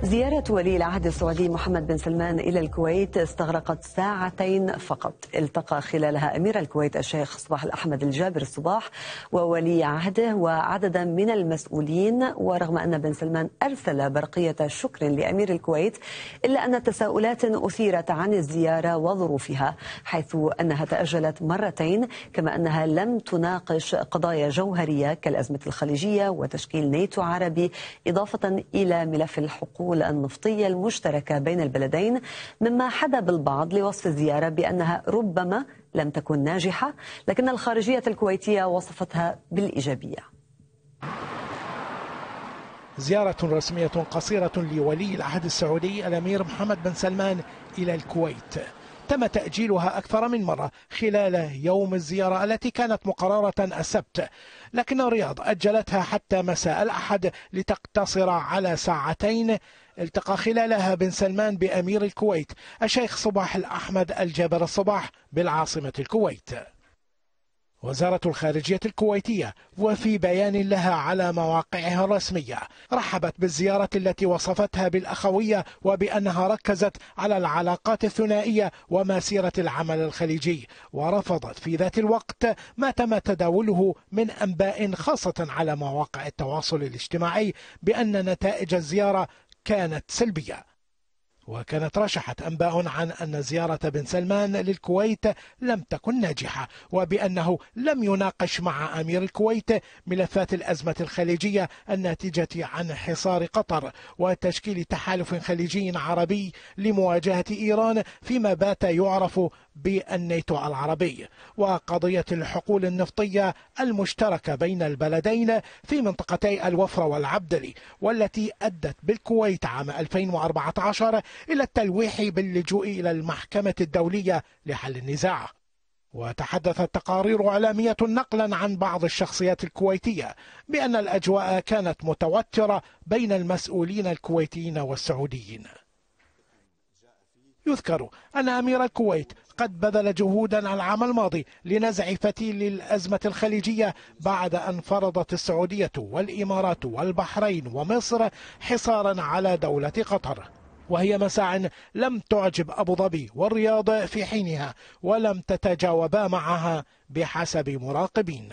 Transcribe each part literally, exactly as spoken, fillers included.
زيارة ولي العهد السعودي محمد بن سلمان إلى الكويت استغرقت ساعتين فقط. التقى خلالها أمير الكويت الشيخ صباح الأحمد الجابر الصباح وولي عهده وعددا من المسؤولين. ورغم أن بن سلمان أرسل برقية شكر لأمير الكويت، إلا أن تساؤلات أثيرت عن الزيارة وظروفها، حيث أنها تأجلت مرتين، كما أنها لم تناقش قضايا جوهرية كالأزمة الخليجية وتشكيل ناتو عربي، إضافة إلى ملف الحقول النفطية المشتركة بين البلدين، مما حدا بالبعض لوصف الزيارة بأنها ربما لم تكن ناجحة، لكن الخارجية الكويتية وصفتها بالإيجابية. زيارة رسمية قصيرة لولي العهد السعودي الأمير محمد بن سلمان إلى الكويت تم تأجيلها أكثر من مرة خلال يوم الزيارة التي كانت مقررة السبت، لكن الرياض أجلتها حتى مساء الأحد لتقتصر على ساعتين التقى خلالها بن سلمان بأمير الكويت الشيخ صباح الأحمد الجابر الصباح بالعاصمة الكويت. وزارة الخارجية الكويتية وفي بيان لها على مواقعها الرسمية رحبت بالزيارة التي وصفتها بالأخوية وبأنها ركزت على العلاقات الثنائية ومسيرة العمل الخليجي، ورفضت في ذات الوقت ما تم تداوله من أنباء خاصة على مواقع التواصل الاجتماعي بأن نتائج الزيارة كانت سلبية. وكانت رشحت أنباء عن أن زيارة بن سلمان للكويت لم تكن ناجحة، وبأنه لم يناقش مع أمير الكويت ملفات الأزمة الخليجية الناتجة عن حصار قطر وتشكيل تحالف خليجي عربي لمواجهة إيران فيما بات يعرف بالناتو العربي، وقضية الحقول النفطية المشتركة بين البلدين في منطقتي الوفرة والعبدلي، والتي أدت بالكويت عام ألفين وأربعة عشر إلى التلويح باللجوء إلى المحكمة الدولية لحل النزاع. وتحدثت تقارير إعلامية نقلا عن بعض الشخصيات الكويتية بأن الأجواء كانت متوترة بين المسؤولين الكويتيين والسعوديين. يذكر أن أمير الكويت قد بذل جهودا العام الماضي لنزع فتيل الأزمة الخليجية بعد أن فرضت السعودية والإمارات والبحرين ومصر حصارا على دولة قطر، وهي مساع لم تعجب أبو ظبي والرياض في حينها ولم تتجاوبا معها بحسب مراقبين.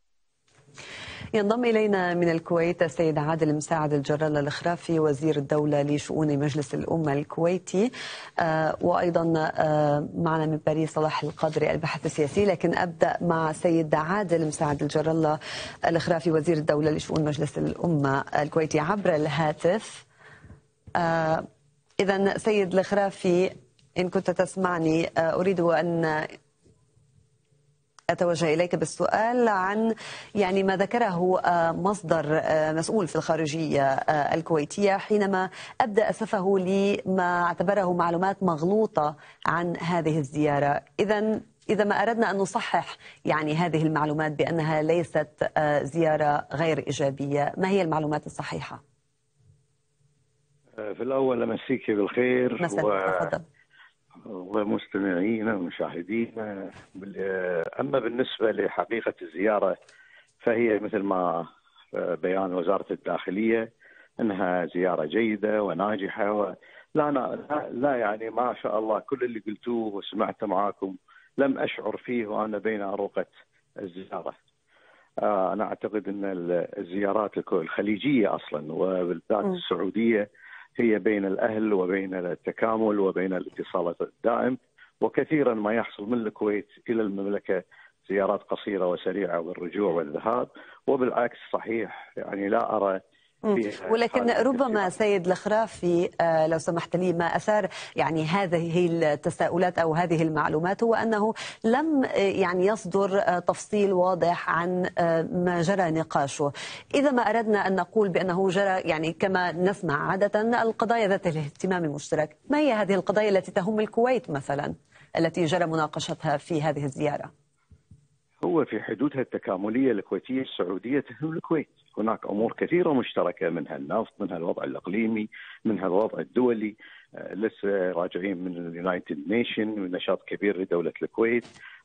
ينضم إلينا من الكويت السيد عادل مساعد الجرالة الخرافي وزير الدولة لشؤون مجلس الأمة الكويتي، آه وأيضا آه معنا من باريس صلاح القادري الباحث السياسي. لكن أبدأ مع سيد عادل مساعد الجرالة الخرافي وزير الدولة لشؤون مجلس الأمة الكويتي عبر الهاتف. آه إذا سيد الخرافي، إن كنت تسمعني، آه أريد أن أتوجه إليك بالسؤال عن يعني ما ذكره مصدر مسؤول في الخارجية الكويتية حينما أبدأ أسفه لما اعتبره معلومات مغلوطة عن هذه الزيارة. إذا إذا ما أردنا أن نصحح يعني هذه المعلومات بأنها ليست زيارة غير إيجابية، ما هي المعلومات الصحيحة؟ في الأول أمسيك بالخير و... ومستمعينا ومشاهدينا. أما بالنسبة لحقيقة الزيارة فهي مثل ما بيان وزارة الداخلية أنها زيارة جيدة وناجحة، و... لا, لا لا يعني ما شاء الله كل اللي قلتوه وسمعته معاكم لم أشعر فيه وأنا بين أروقة الزيارة. أنا أعتقد أن الزيارات الخليجية أصلا وبالذات السعودية هي بين الأهل وبين التكامل وبين الاتصالات الدائم، وكثيرا ما يحصل من الكويت إلى المملكة زيارات قصيرة وسريعة والرجوع والذهاب، وبالعكس صحيح يعني لا أرى. ولكن ربما سيد الخرافي لو سمحت لي، ما أثار يعني هذه التساؤلات أو هذه المعلومات هو أنه لم يعني يصدر تفصيل واضح عن ما جرى نقاشه. إذا ما أردنا أن نقول بأنه جرى يعني كما نسمع عادة القضايا ذات الاهتمام المشترك، ما هي هذه القضايا التي تهم الكويت مثلا التي جرى مناقشتها في هذه الزيارة؟ هو في حدودها التكاملية الكويتية السعودية تهم الكويت. هناك أمور كثيرة مشتركة، منها النفط، منها الوضع الإقليمي، منها الوضع الدولي. لسه راجعين من اليونايتد نيشن من نشاط كبير لدولة الكويت.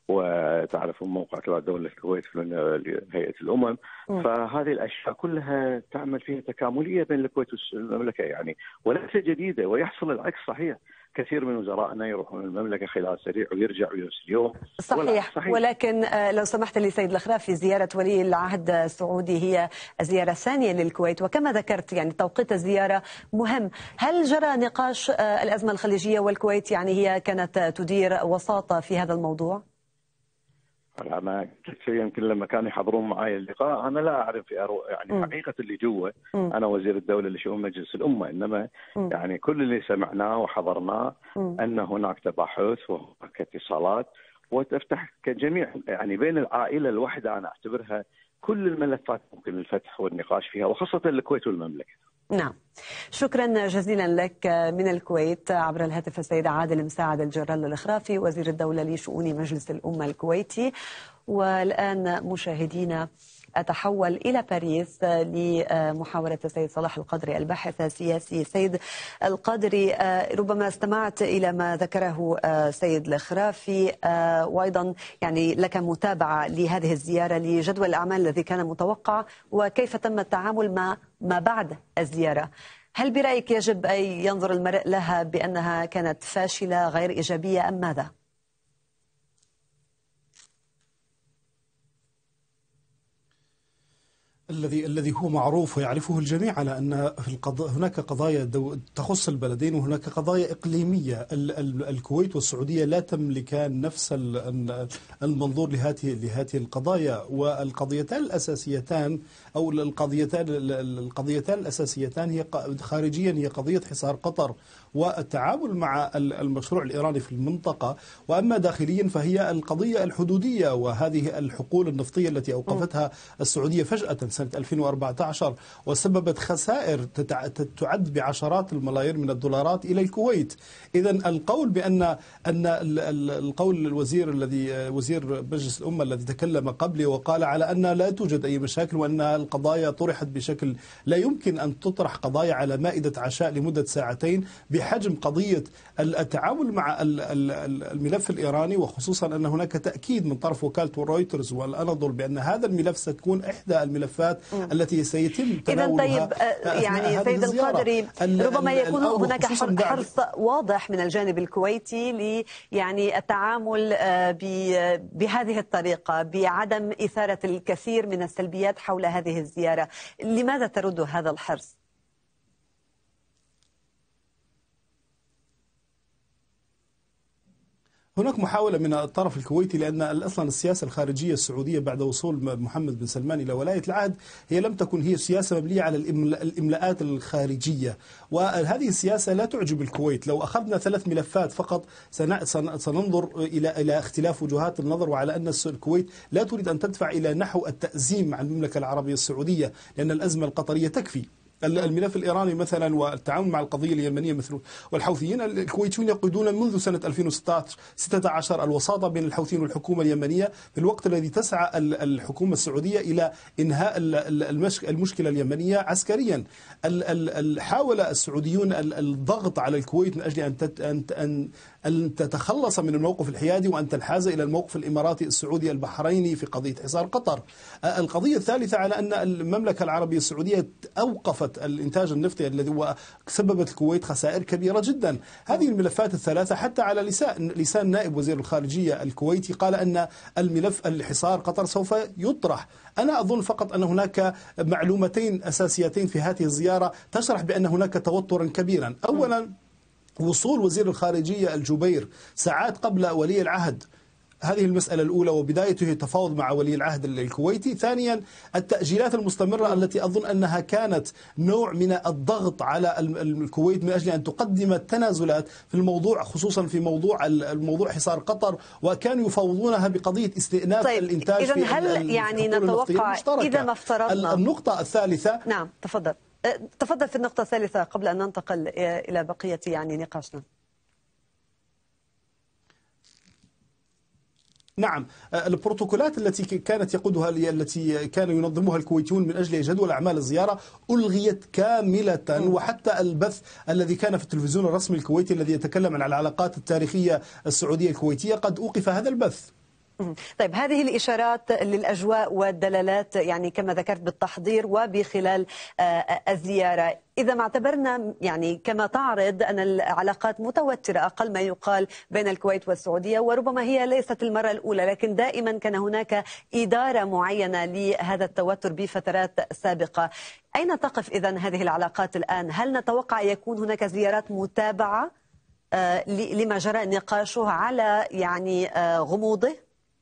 وتعرفون موقع دولة الكويت في هيئة الأمم. فهذه الأشياء كلها تعمل فيها تكاملية بين الكويت والمملكة يعني، وليس جديدة، ويحصل العكس صحيح. كثير من وزرائنا يروحون المملكة خلال سريع ويرجعوا نفس اليوم. صحيح. صحيح، ولكن لو سمحت لي سيد الخرافي، زيارة ولي العهد السعودي هي الزيارة الثانية للكويت، وكما ذكرت يعني توقيت الزيارة مهم. هل جرى نقاش الأزمة الخليجية والكويت؟ يعني هي كانت تدير وساطة في هذا الموضوع؟ أنا يمكن لما كانوا يحضرون معي اللقاء أنا لا أعرف يعني م. حقيقة اللي جوا. أنا وزير الدولة لشؤون مجلس الأمة، إنما م. يعني كل اللي سمعناه وحضرناه م. أن هناك تباحث وهناك اتصالات وتفتح كجميع يعني بين العائلة الواحدة. أنا أعتبرها كل الملفات ممكن الفتح والنقاش فيها، وخاصة الكويت والمملكة. نعم، شكرا جزيلا لك من الكويت عبر الهاتف السيد عادل مساعد الجرال الخرافي وزير الدولة لشؤون مجلس الأمة الكويتي. والآن مشاهدينا أتحول إلى باريس لمحاورة السيد صلاح القدري الباحث السياسي. سيد القدري، ربما استمعت إلى ما ذكره سيد الخرافي، وأيضا يعني لك متابعة لهذه الزيارة لجدول الأعمال الذي كان متوقع وكيف تم التعامل مع ما بعد الزيارة. هل برأيك يجب أن ينظر المرء لها بأنها كانت فاشلة غير إيجابية أم ماذا؟ الذي الذي هو معروف ويعرفه الجميع على ان في القضاء هناك قضايا تخص البلدين وهناك قضايا اقليميه. الكويت والسعوديه لا تملكان نفس المنظور لهذه لهذه القضايا، والقضيتان الاساسيتان او القضيتان القضيتان الاساسيتان هي خارجيا هي قضيه حصار قطر والتعامل مع المشروع الإيراني في المنطقة، وأما داخليا فهي القضية الحدودية وهذه الحقول النفطية التي أوقفتها السعودية فجأة سنة ألفين وأربعة عشر وسببت خسائر تعد بعشرات الملايير من الدولارات إلى الكويت. إذا القول بأن أن القول الوزير الذي وزير مجلس الأمة الذي تكلم قبلي وقال على أن لا توجد أي مشاكل وأن القضايا طرحت بشكل لا يمكن أن تطرح قضايا على مائدة عشاء لمدة ساعتين بحجم قضية التعامل مع الملف الإيراني، وخصوصا أن هناك تأكيد من طرف وكالة رويترز والأناضول بأن هذا الملف ستكون إحدى الملفات م. التي سيتم تناولها. إذا طيب يعني سيد القدري، ربما يكون هناك حرص واضح من الجانب الكويتي ل يعني التعامل بهذه الطريقة بعدم إثارة الكثير من السلبيات حول هذه الزيارة. لماذا ترد هذا الحرص؟ هناك محاولة من الطرف الكويتي، لأن أصلا السياسة الخارجية السعودية بعد وصول محمد بن سلمان إلى ولاية العهد هي لم تكن هي سياسة مبنية على الإملاءات الخارجية، وهذه السياسة لا تعجب الكويت. لو أخذنا ثلاث ملفات فقط سننظر إلى إلى اختلاف وجهات النظر، وعلى أن الكويت لا تريد أن تدفع إلى نحو التأزيم مع المملكة العربية السعودية، لأن الأزمة القطرية تكفي. الملف الإيراني مثلا والتعامل مع القضية اليمنية مثل والحوثيين، الكويتيون يقودون منذ سنة ألفين وستة عشر الوساطة بين الحوثيين والحكومة اليمنية، في الوقت الذي تسعى الحكومة السعودية إلى إنهاء المشكلة اليمنية عسكريا. حاول السعوديون الضغط على الكويت من أجل أن أن أن تتخلص من الموقف الحيادي وأن تنحاز إلى الموقف الإماراتي السعودي البحريني في قضية حصار قطر. القضية الثالثة على أن المملكة العربية السعودية أوقفت الإنتاج النفطي الذي سببت الكويت خسائر كبيرة جدا. هذه الملفات الثلاثة حتى على لسان لسان نائب وزير الخارجية الكويتي قال أن الملف الحصار قطر سوف يطرح. أنا أظن فقط أن هناك معلومتين أساسيتين في هذه الزيارة تشرح بأن هناك توترا كبيرا. أولا وصول وزير الخارجية الجبير ساعات قبل ولي العهد، هذه المسألة الأولى، وبدايته تفاوض مع ولي العهد الكويتي. ثانيا التأجيلات المستمرة التي أظن أنها كانت نوع من الضغط على الكويت من أجل أن تقدم التنازلات في الموضوع، خصوصا في موضوع الموضوع حصار قطر، وكانوا يفاوضونها بقضية استئناف طيب الإنتاج. إذن هل يعني نتوقع إذا ما افترضنا النقطة الثالثة؟ نعم تفضل تفضل في النقطة الثالثة قبل أن ننتقل إلى بقية يعني نقاشنا. نعم، البروتوكولات التي كانت يقودها التي كان ينظمها الكويتيون من أجل جدول أعمال الزيارة ألغيت كاملة، وحتى البث الذي كان في التلفزيون الرسمي الكويتي الذي يتكلم عن العلاقات التاريخية السعودية الكويتية قد أوقف هذا البث. طيب، هذه الإشارات للأجواء والدلالات يعني كما ذكرت بالتحضير وبخلال الزيارة، إذا ما اعتبرنا يعني كما تعرض أن العلاقات متوترة أقل ما يقال بين الكويت والسعودية، وربما هي ليست المرة الأولى، لكن دائما كان هناك إدارة معينة لهذا التوتر بفترات سابقة. أين تقف إذن هذه العلاقات الآن؟ هل نتوقع يكون هناك زيارات متابعة لما جرى نقاشه على يعني غموضه؟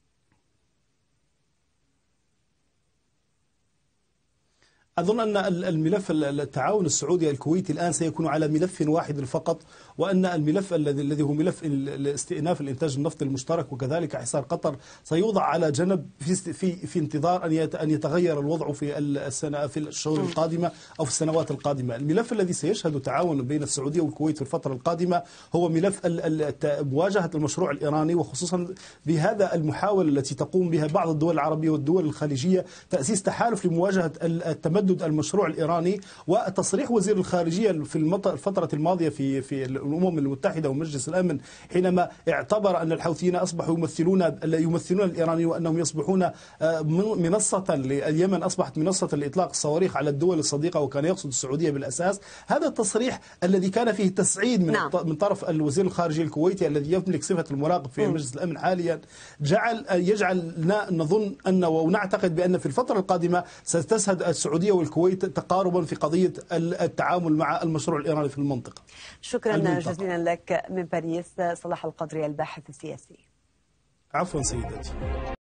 أظن أن الملف التعاون السعودي الكويتي الآن سيكون على ملف واحد فقط، وأن الملف الذي الذي هو ملف استئناف الإنتاج النفطي المشترك وكذلك حصار قطر سيوضع على جنب في في في انتظار أن أن يتغير الوضع في السنة في الشهور القادمة أو في السنوات القادمة. الملف الذي سيشهد تعاون بين السعودية والكويت في الفترة القادمة هو ملف مواجهة المشروع الإيراني، وخصوصا بهذا المحاولة التي تقوم بها بعض الدول العربية والدول الخليجية تأسيس تحالف لمواجهة التمدد المشروع الإيراني. وتصريح وزير الخارجية في الفترة الماضية في في الأمم المتحدة ومجلس الأمن حينما اعتبر أن الحوثيين أصبحوا يمثلون يمثلون الإيرانيين وأنهم يصبحون منصة اليمن أصبحت منصة لإطلاق الصواريخ على الدول الصديقة، وكان يقصد السعودية بالأساس. هذا التصريح الذي كان فيه تسعيد من نعم. من طرف الوزير الخارجي الكويتي الذي يملك صفة المراقب في م. مجلس الأمن حاليا جعل يجعلنا نظن أن ونعتقد بأن في الفترة القادمة ستشهد السعودية والكويت تقاربا في قضية التعامل مع المشروع الإيراني في المنطقة. شكرا المنطقة. جزيلا لك من باريس صلاح القدري الباحث السياسي. عفوا سيدتي.